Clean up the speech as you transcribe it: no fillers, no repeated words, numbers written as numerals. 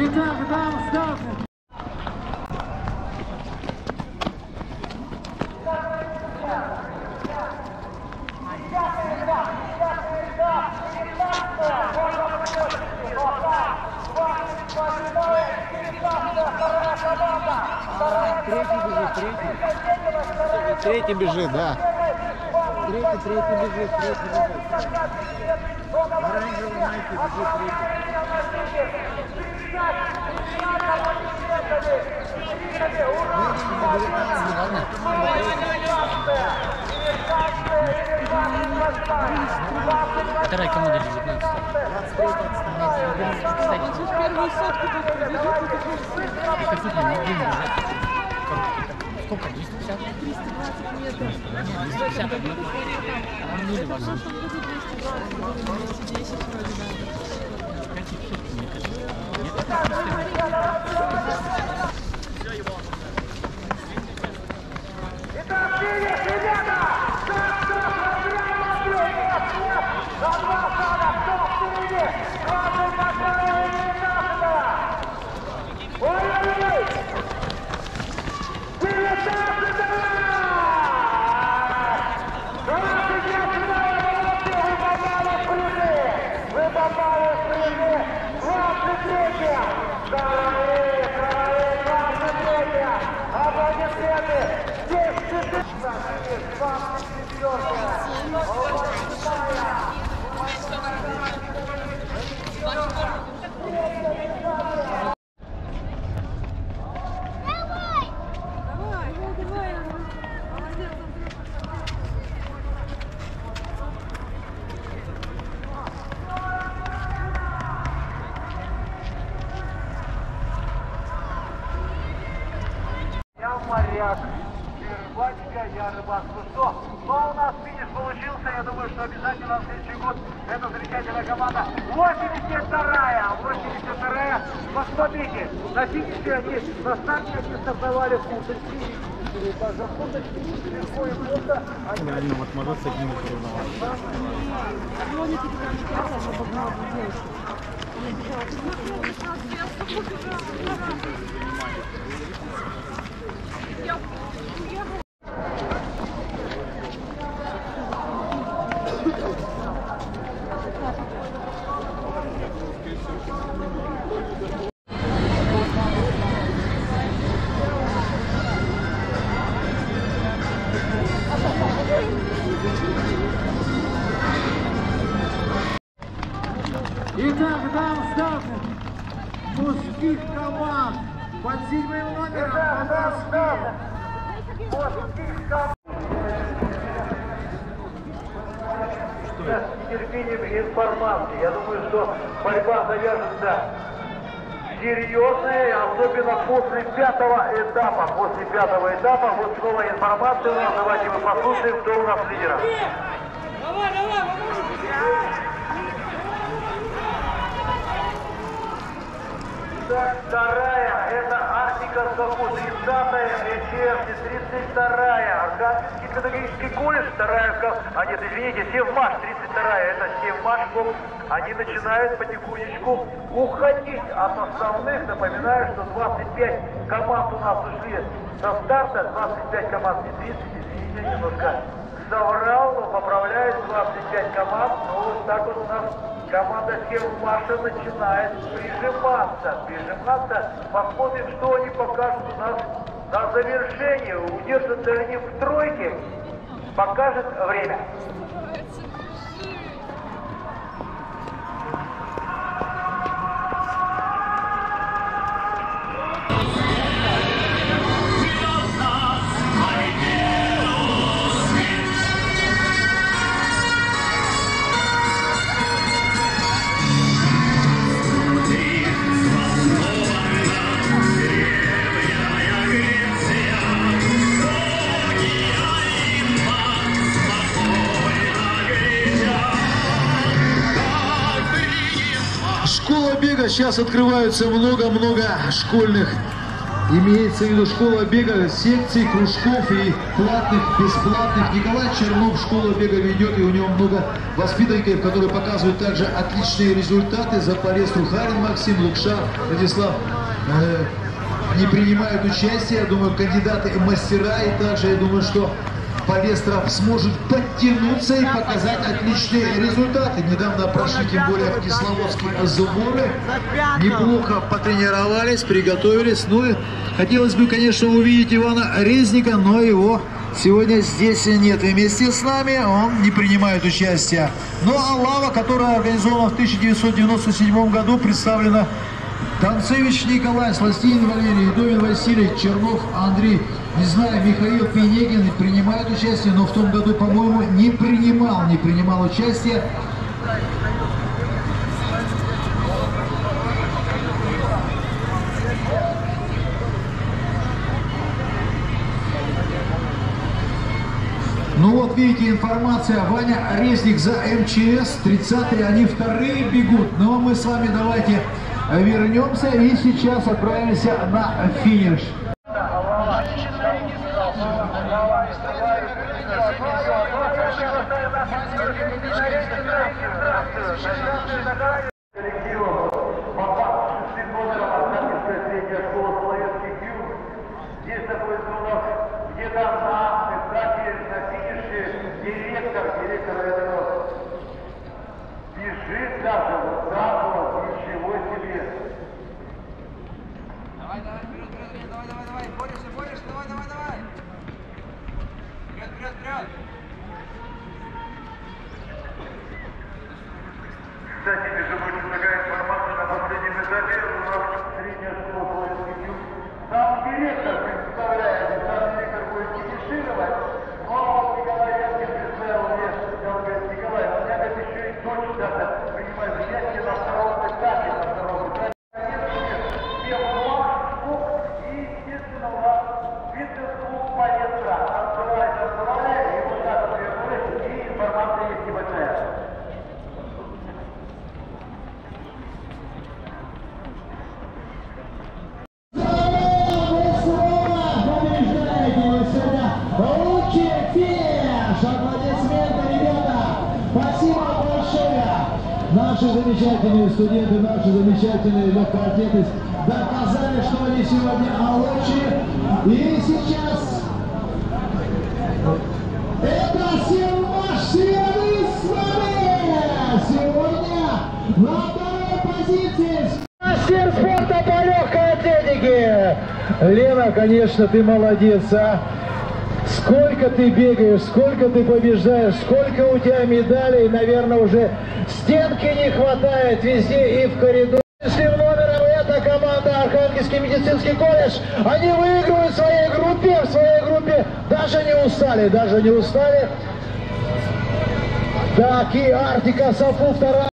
Итак, там старты. Третий бежит, да. Третий бежит. Оранжевый майки бежит Вторая команда 19. Кстати, первую сотку только бежит. Это тут не один бежит. Сколько? 250? 320 метров. 250 одна. В прошлом году 220, 210 вроде надо. 5,5 мне кажется. Итак, ребята! За 2 шага, кто впереди? 22-я и 19-я! Ой-ой-ой! 19-я! 23-я! Вы попали в призы! 23-я! Вторые, 23-я! Аплодисменты! Здесь 24-я! Молодец, Я моряк, рыбачка, я рыбак. Ну что, у нас финиш получился. Я думаю, что обязательно в следующий год эта замечательная команда 82-я. 82-я. Посмотрите, на финише они, на старте они стартовали в Кусельске. За футочки легко и просто. Реально, вот можно с одним соревноваться. Сегодня ты прям не красава, чтобы обгнал девушку. Я бежала, Итак, там старты мужских команд под 7-м номером. Мужских команд. С нетерпением информации. Я думаю, что борьба завяжется серьезная, особенно после 5-го этапа. После 5-го этапа вот снова информация у нас. Давайте мы послушаем, кто у нас лидер. Вторая, это Арктика Скаку, 30-я, Эчерти, 32-я, Архангельский педагогический колледж, 2-я, а нет, извините, Севмаш, 32-я, это Севмаш, они начинают потихонечку уходить от основных. Напоминаю, что 25 команд у нас ушли со старта, 25 команд, не 30, извините, немножко соврал, но поправляет 25 команд, но вот так вот у нас команда Севмаша начинает прижиматься. Посмотрим, что они покажут у нас на завершении. Удержатся ли они в тройке, покажет время. Школа бега, сейчас открываются много-много школьных Имеется в виду школа бега, секций, кружков и платных, бесплатных. Николай Чернов школа бега ведет, и у него много воспитанников, которые показывают также отличные результаты. Запорез Трухарин Максим, Лукша Владислав не принимают участие. Я думаю, кандидаты мастера, и также я думаю, что Палестров сможет подтянуться и показать отличные результаты. Недавно прошли, тем более, в Кисловодске сборы. Неплохо потренировались, приготовились. Ну и хотелось бы, конечно, увидеть Ивана Резника, но его сегодня здесь нет. И вместе с нами он не принимает участие. Ну а лава, которая организована в 1997 году, представлена Танцевич Николай, Сластин Валерий, Идовин Василий, Чернов Андрей. Не знаю, Михаил Пенегин принимает участие, но в том году, по-моему, не принимал участие. Ну вот видите, информация. Ваня Резник за МЧС, 30-е, они вторые бегут. Но мы с вами давайте вернемся и сейчас отправимся на финиш. Здесь находится у нас где-то на финише директор этого бежит даже вот так вот, ничего себе. Давай, борешься, давай. Вперед. Кстати, между прочим, такая информация на последнем этапе у нас средняя школа Полоцкий. Сам директор представляет, сам директор будет финишировать, но Николай Яскин представил мне, я говорю, Николай, у меня как еще и дочь даже принимает участие на втором этапе, и, естественно, у нас фитнес-клуб Палестра. Танцевали, и вот так вот вернулись, и информация есть небольшая. Спасибо большое! Наши замечательные студенты, наши замечательные легкоатлеты доказали, что они сегодня лучшие. И сейчас это Севмаш Северный с вами! Сегодня на второй позиции мастер спорта по легкой атлетике. Лена, конечно, ты молодец, а! Сколько ты бегаешь, сколько ты побеждаешь, сколько у тебя медалей, наверное, уже стенки не хватает везде и в коридоре. Если в номером эта команда Архангельский медицинский колледж, они выигрывают в своей группе, даже не устали. Так, и Артика Сафу вторая.